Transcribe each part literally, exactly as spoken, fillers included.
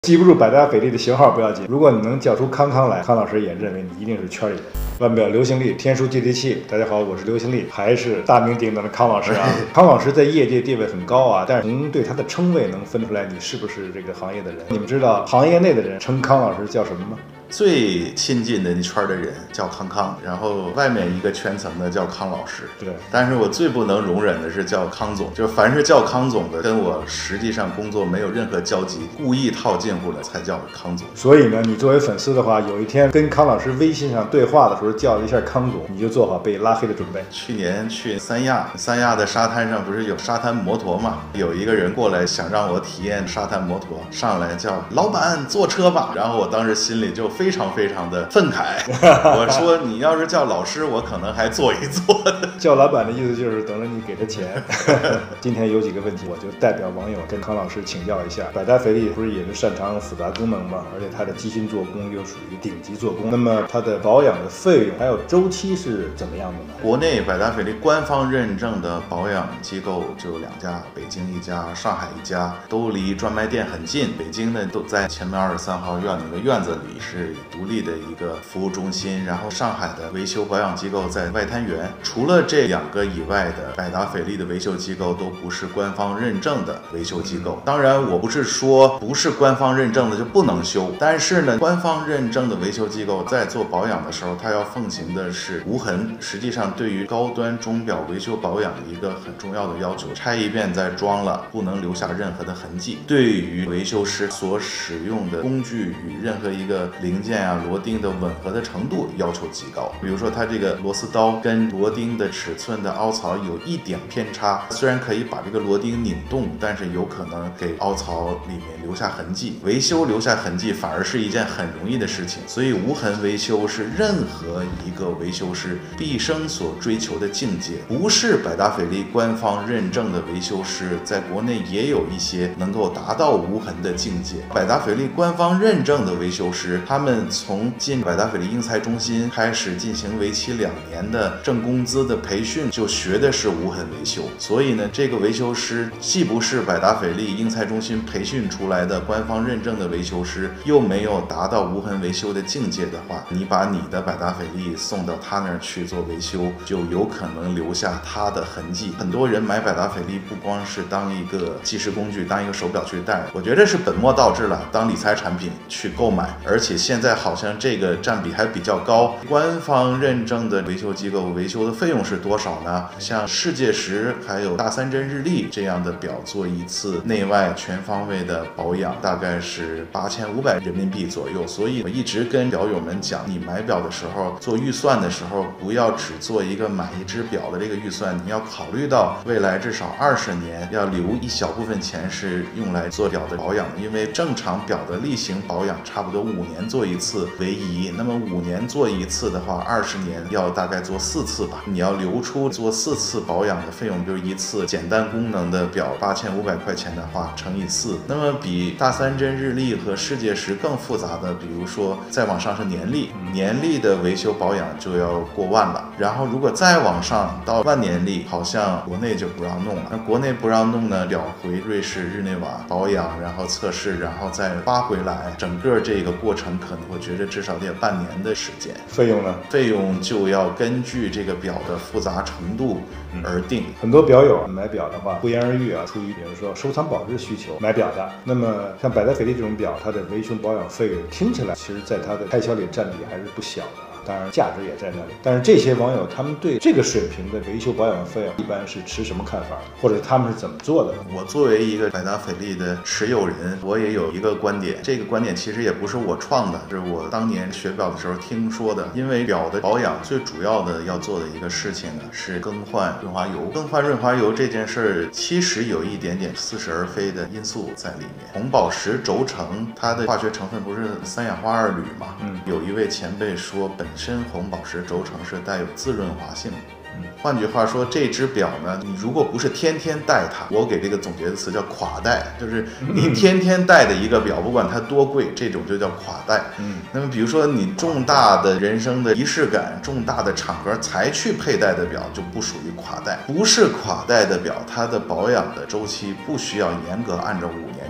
记不住百达翡丽的型号不要紧，如果你能叫出康康来，康老师也认为你一定是圈里人。腕表流行力，天书接地气。大家好，我是流行力，还是大名鼎鼎的康老师啊。康老师在业界地位很高啊，但是从对他的称谓能分出来你是不是这个行业的人。你们知道行业内的人称康老师叫什么吗？ 最亲近的那圈的人叫康康，然后外面一个圈层的叫康老师。 对， 但是我最不能容忍的是叫康总，就凡是叫康总的，跟我实际上工作没有任何交集，故意套近乎的才叫康总。 所以呢，你作为粉丝的话，有一天跟康老师微信上对话的时候叫了一下康总，你就做好被拉黑的准备。 去年去三亚，三亚的沙滩上不是有沙滩摩托嘛？有一个人过来想让我体验沙滩摩托，上来叫老板坐车吧，然后我当时心里就非常非常的愤慨。我说你要是叫老师，我可能还坐一坐的。 叫老板的意思就是等着你给他钱。今天有几个问题，我就代表网友跟康老师请教一下。百达翡丽不是也是擅长复杂功能吗？而且它的机芯做工又属于顶级做工，那么它的保养的费用还有周期是怎么样的呢？ 国内百达翡丽官方认证的保养机构就两家，北京一家，上海一家，都离专卖店很近。北京呢都在前面二十三号院那个院子里，是独立的一个服务中心，然后上海的维修保养机构在外滩园。除了这两个以外的百达翡丽的维修机构都不是官方认证的维修机构。当然我不是说不是官方认证的就不能修，但是呢，官方认证的维修机构在做保养的时候，它要奉行的是无痕。实际上对于高端钟表维修保养一个很重要的要求，拆一遍再装了，不能留下任何的痕迹。对于维修师所使用的工具与任何一个零件啊、螺钉的吻合的程度要求极高。比如说它这个螺丝刀跟螺钉的尺寸的凹槽有一点偏差，虽然可以把这个螺钉拧动，但是有可能给凹槽里面留下痕迹。维修留下痕迹反而是一件很容易的事情，所以无痕维修是任何一个维修师毕生所追求的境界。不是百达翡丽官方认证的维修师，在国内也有一些能够达到无痕的境界。百达翡丽官方认证的维修师，他们从进百达翡丽英才中心开始进行为期两年的挣工资的培训，就学的是无痕维修。所以呢，这个维修师既不是百达翡丽英才中心培训出来的官方认证的维修师，又没有达到无痕维修的境界的话，你把你的百达翡丽送到他那儿去做维修，就有可能留下他的痕迹。很多人买百达翡丽不光是当一个计时工具，当一个手表去戴，我觉得是本末倒置了，当理财产品去购买。而且现在好像这个占比还比较高。官方认证的维修机构维修的费用是多少呢？像世界时还有大三针日历这样的表，做一次内外全方位的保养大概是八千五百人民币左右。所以我一直跟表友们讲，你买表的时候做预算的时候，不要只做一个买一只表的这个预算，你要考虑到未来至少二十年要留一小部分钱是用来做表的保养。因为正常表的例行保养差不多五年做一次为宜，那么五年做一次的话，二十年要大概做四次吧。你要留出做四次保养的费用，比如一次简单功能的表八千五百块钱的话，乘以四，那么比大三针日历和世界时更复杂的，比如说再往上是年历，年历的维修保养就要过万了。然后如果再往上到万年历，好像国内就不让弄了。那国内不让弄呢，表回瑞士日内瓦保养，然后测试，然后再发回来，整个这个过程可能我觉得至少得有半年的时间。 费用呢？ 费用就要根据这个表的复杂程度而定。 很多表友买表的话不言而喻啊，出于比如说收藏保值需求买表的。那么像百达翡丽这种表，它的维修保养费用听起来其实在它的开销里占比还是不小的。当然价值也在那里，但是这些网友他们对这个水平的维修保养费用一般是持什么看法，或者他们是怎么做的？ 我作为一个百达翡丽的持有人，我也有一个观点，这个观点其实也不是我创的，是我当年学表的时候听说的。因为表的保养最主要的要做的一个事情呢，是更换润滑油。更换润滑油这件事儿，其实有一点点似是而非的因素在里面。红宝石轴承它的化学成分不是三氧化二铝吗？嗯，有一位前辈说本本身红宝石轴承是带有自润滑性的。换句话说，这只表呢，你如果不是天天戴它，我给这个总结的词叫垮戴，就是你天天戴的一个表，不管它多贵，这种就叫垮戴。嗯，那么比如说你重大的人生的仪式感、重大的场合才去佩戴的表，就不属于垮戴。不是垮戴的表，它的保养的周期不需要严格按照五年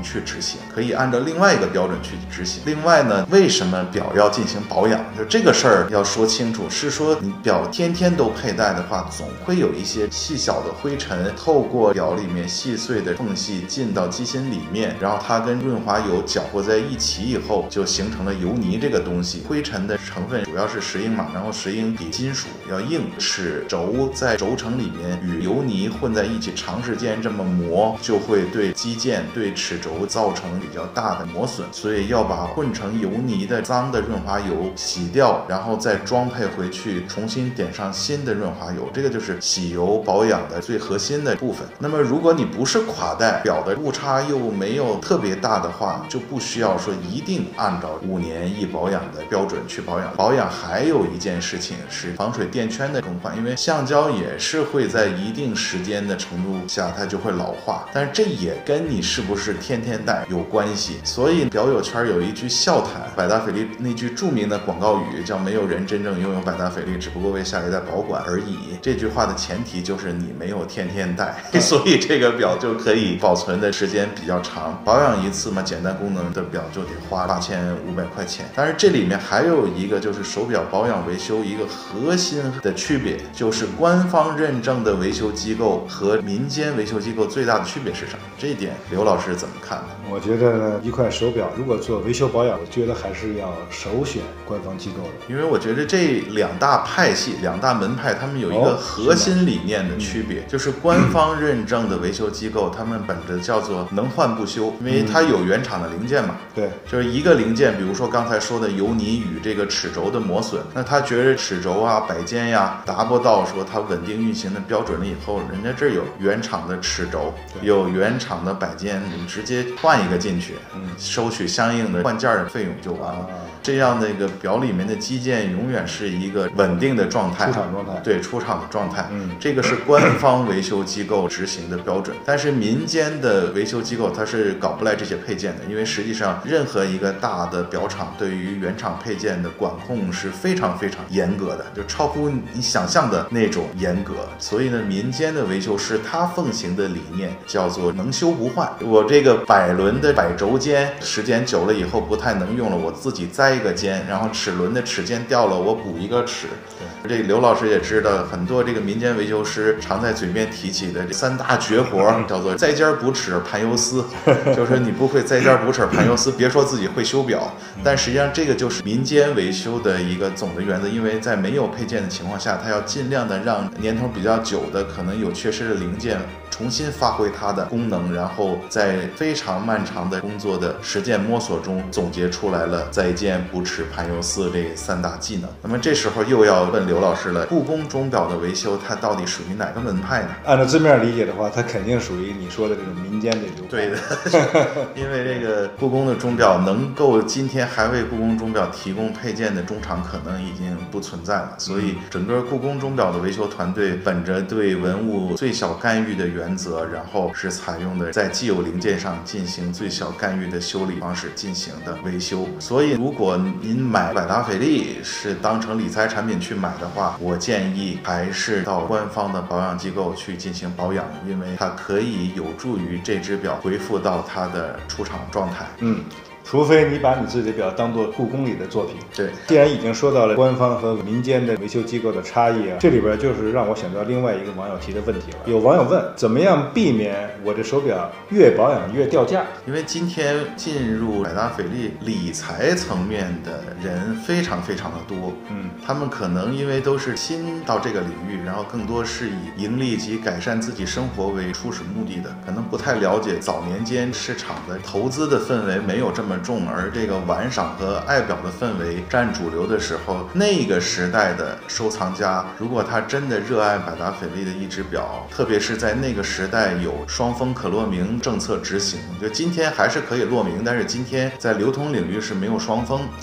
去执行，可以按照另外一个标准去执行。另外呢，为什么表要进行保养？就这个事儿要说清楚，是说你表天天都佩戴的话，总会有一些细小的灰尘透过表里面细碎的缝隙进到机芯里面，然后它跟润滑油搅和在一起以后，就形成了油泥这个东西。灰尘的成分主要是石英嘛，然后石英比金属要硬，齿轴在轴承里面与油泥混在一起，长时间这么磨，就会对机件对齿轴造成比较大的磨损，所以要把混成油泥的脏的润滑油洗掉，然后再装配回去，重新点上新的润滑油，这个就是洗油保养的最核心的部分。那么如果你不是垮带，表的误差又没有特别大的话，就不需要说一定按照五年一保养的标准去保养。保养还有一件事情是防水垫圈的更换，因为橡胶也是会在一定时间的程度下它就会老化，但是这也跟你是不是天天戴有关系。所以表友圈有一句笑谈百达翡丽那句著名的广告语叫没有人真正拥有百达翡丽，只不过为下一代保管而已。这句话的前提就是你没有天天戴，所以这个表就可以保存的时间比较长。保养一次嘛，简单功能的表就得花八千五百块钱。但是这里面还有一个就是手表保养维修一个核心的区别，就是官方认证的维修机构和民间维修机构最大的区别是什么？这一点刘老师怎么看呢？ 我觉得呢，一块手表如果做维修保养，我觉得还是要首选官方机构的， 因为我觉得这两大派系、两大门派，他们有一个核心理念的区别，哦、是就是官方认证的维修机构，他们本着叫做能换不修，因为它有原厂的零件嘛。 对， 就是一个零件，比如说刚才说的油泥与这个齿轴的磨损，那他觉得齿轴啊、摆件呀达不到说它稳定运行的标准了以后，人家这儿有原厂的齿轴，有原厂的摆件，你直接换一个进去，嗯，收取相应的换件的费用就完了。啊、这样的一个表里面的机件永远是一个稳定的状态， 出厂状态， 对，出厂的状态。 嗯， 这个是官方维修机构执行的标准，但是民间的维修机构它是搞不来这些配件的，因为实际上任何一个大的表厂对于原厂配件的管控是非常非常严格的，就超乎你想象的那种严格。所以呢，民间的维修师他奉行的理念叫做能修不换。我这个摆轮的摆轴间时间久了以后不太能用了，我自己栽一个尖，然后齿轮的齿间掉了，我补一个齿。这个刘老师也知道，很多这个民间维修师常在嘴边提起的这三大绝活，叫做栽尖补齿盘油丝。就是说你不会栽尖补齿盘油丝，别说自己会修表。但实际上这个就是民间维修的一个总的原则，因为在没有配件的情况下，它要尽量的让年头比较久的可能有缺失的零件重新发挥它的功能，然后在非常漫长的工作的实践摸索中总结出来了栽尖补齿盘油丝这三大技能。那么这时候又要问刘老师了，故宫钟表的维修它到底属于哪个门派呢？ 按照字面理解的话，它肯定属于你说的这种民间的流派。 对的，因为这个故宫的钟表能够今天还为故宫钟表提供配件的钟厂可能已经不存在了，所以整个故宫钟表的维修团队本着对文物最小干预的原则，然后是采用的在既有零件上进行最小干预的修理方式进行的维修。所以如果您买百达翡丽是当成理财产品去买的话，我建议还是到官方的保养机构去进行保养，因为它可以有助于这只表恢复到它的出厂状态。 嗯，除非你把你自己的表当做故宫里的作品。 对， 既然已经说到了官方和民间的维修机构的差异啊，这里边就是让我想到另外一个网友提的问题了。有网友问，怎么样避免我的手表越保养越掉价？ 因为今天进入百达翡丽理财层面的人非常非常的多，嗯，他们可能因为都是新到这个领域，然后更多是以盈利及改善自己生活为初始目的的，可能不太了解早年间市场的投资的氛围没有这么重，而这个玩赏和爱表的氛围占主流的时候，那个时代的收藏家如果他真的热爱百达翡丽的一只表，特别是在那个时代有双峰可落名政策执行，就今天还是可以落名，但是今天在流通领域是没有双峰。 好，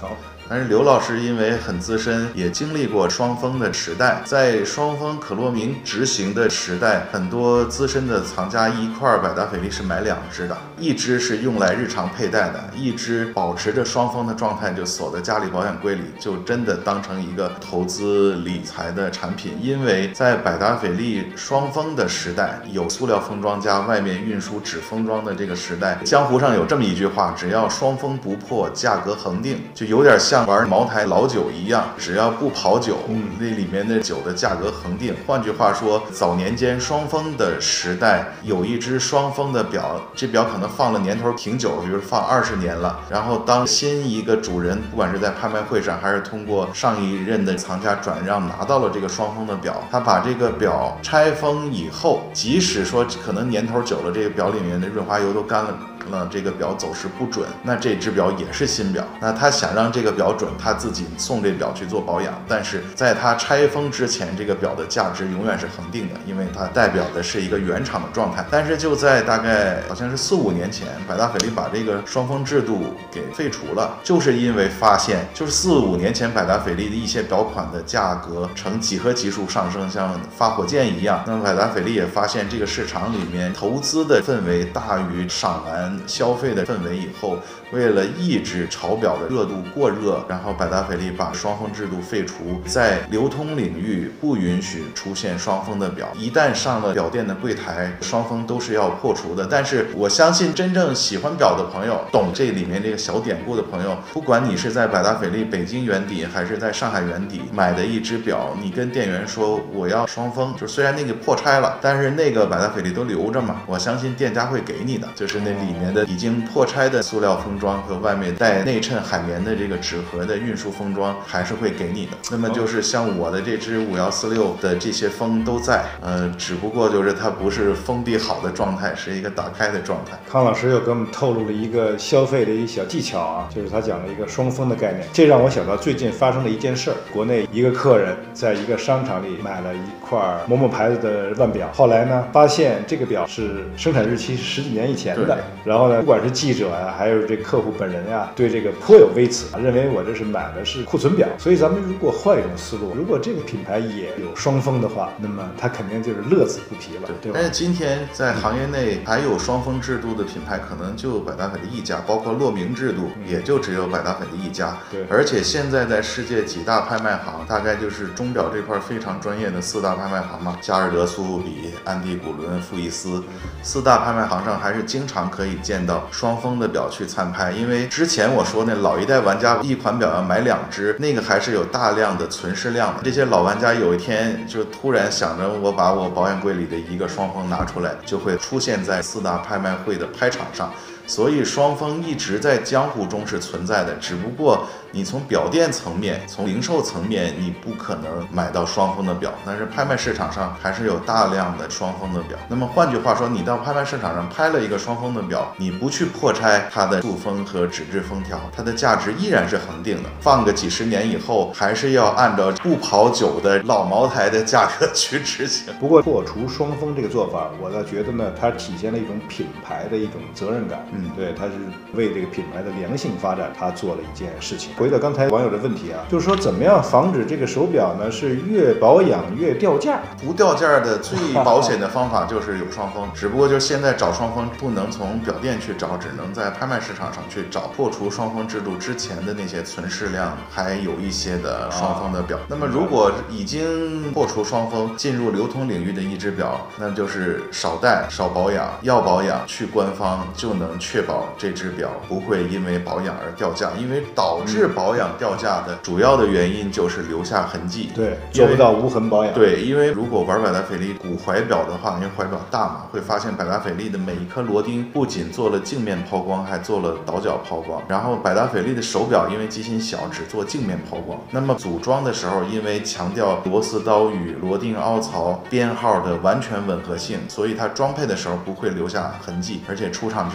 但是刘老师因为很资深，也经历过双峰的时代，在双峰可洛明执行的时代，很多资深的藏家一块百达翡丽是买两只的，一只是用来日常佩戴的，一只保持着双峰的状态就锁在家里保险柜里，就真的当成一个投资理财的产品。因为在百达翡丽双峰的时代，有塑料封装加外面运输纸封装的这个时代，江湖上有这么一句话，只要双峰不破，价格恒定，就有点像玩茅台老酒一样，只要不跑酒，那里面的酒的价格恒定。换句话说，早年间双峰的时代，有一只双峰的表，这表可能放了年头挺久，比如放二十年了，然后当新一个主人，不管是在拍卖会上还是通过上一任的藏家转让拿到了这个双峰的表，他把这个表拆封以后，即使说可能年头久了，这个表里面的润滑油都干了，那这个表走势不准，那这只表也是新表。那他想让这个表准，他自己送这表去做保养，但是在他拆封之前，这个表的价值永远是恒定的，因为它代表的是一个原厂的状态。但是就在大概好像是四五年前，百达翡丽把这个双峰制度给废除了，就是因为发现，就是四五年前百达翡丽的一些表款的价格呈几何级数上升，像发火箭一样。那么百达翡丽也发现这个市场里面投资的氛围大于赏玩消费的氛围以后，为了抑制潮表的热度过热，然后百达翡丽把双峰制度废除，在流通领域不允许出现双峰的表，一旦上了表店的柜台，双峰都是要破除的。但是我相信真正喜欢表的朋友，懂这里面这个小典故的朋友，不管你是在百达翡丽北京原底还是在上海原底买的一只表，你跟店员说我要双峰，就虽然那个破拆了，但是那个百达翡丽都留着嘛，我相信店家会给你的，就是那里面的已经破拆的塑料封装和外面带内衬海绵的这个纸盒的运输封装还是会给你的。那么就是像我的这只五幺四六的这些封都在，呃，只不过就是它不是封闭好的状态，是一个打开的状态。 康老师又给我们透露了一个消费的一小技巧啊，就是他讲了一个双峰的概念，这让我想到最近发生的一件事儿。国内一个客人在一个商场里买了一块某某牌子的腕表，后来呢发现这个表是生产日期是十几年以前的，然后呢不管是记者呀、啊，还有这客户本人呀、啊，对这个颇有微词，认为我这是买的是库存表。所以咱们如果换一种思路，如果这个品牌也有双峰的话，那么它肯定就是乐此不疲了， 对, 对吧？ 但是今天在行业内还有双峰制度的品牌，可能就百达翡丽一家，包括洛明制度也就只有百达翡丽一家。 对， 而且现在在世界几大拍卖行，大概就是钟表这块非常专业的四大拍卖行嘛，佳士得、苏富比、安迪古伦、富艺斯，四大拍卖行上还是经常可以见到双峰的表去参拍。因为之前我说那老一代玩家一款表要买两只，那个还是有大量的存世量的。这些老玩家有一天就突然想着，我把我保险柜里的一个双峰拿出来，就会出现在四大拍卖会的拍场上。所以双峰一直在江湖中是存在的，只不过你从表店层面、从零售层面，你不可能买到双峰的表，但是拍卖市场上还是有大量的双峰的表。那么换句话说，你到拍卖市场上拍了一个双峰的表，你不去破拆它的塑封和纸质封条，它的价值依然是恒定的，放个几十年以后，还是要按照不跑酒的老茅台的价格去执行。 不过破除双峰这个做法，我倒觉得呢，它体现了一种品牌的一种责任感。嗯，对，它是为这个品牌的良性发展，它做了一件事情。回到刚才网友的问题啊，就是说怎么样防止这个手表呢是越保养越掉价？ 不掉价的最保险的方法就是有双峰，只不过就是现在找双峰不能从表店去找，只能在拍卖市场上去找。破除双峰制度之前的那些存世量还有一些的双峰的表，那么如果已经破除双峰进入流通领域的一只表，那就是少戴少保养，要保养去官方就能确保这只表不会因为保养而掉价。因为导致保养掉价的主要的原因就是留下痕迹， 对，做不到无痕保养。 对，因为如果玩百达翡丽古怀表的话，因为怀表大嘛，会发现百达翡丽的每一颗螺钉不仅做了镜面抛光，还做了倒角抛光。然后百达翡丽的手表因为机芯小，只做镜面抛光。那么组装的时候，因为强调螺丝刀与螺钉凹槽编号的完全吻合性，所以它装配的时候不会留下痕迹，而且出厂之前也有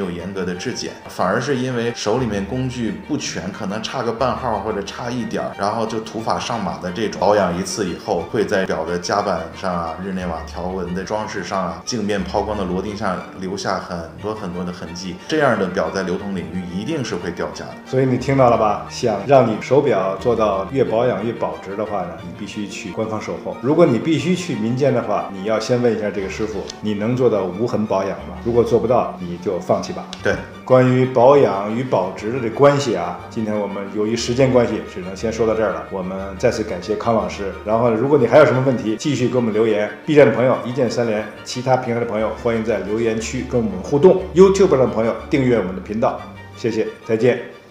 有严格的质检，反而是因为手里面工具不全，可能差个半号或者差一点，然后就土法上马的这种保养一次以后，会在表的夹板上啊、日内瓦条纹的装饰上啊、镜面抛光的螺钉上留下很多很多的痕迹。这样的表在流通领域一定是会掉价的。 所以你听到了吧？想让你手表做到越保养越保值的话呢，你必须去官方售后。如果你必须去民间的话，你要先问一下这个师傅，你能做到无痕保养吗？如果做不到，你就放弃吧。 对， 关于保养与保值的这关系啊，今天我们由于时间关系，只能先说到这儿了。我们再次感谢康老师。然后，如果你还有什么问题，继续给我们留言。B 站的朋友一键三连，其他平台的朋友欢迎在留言区跟我们互动。YouTube 的朋友订阅我们的频道，谢谢，再见。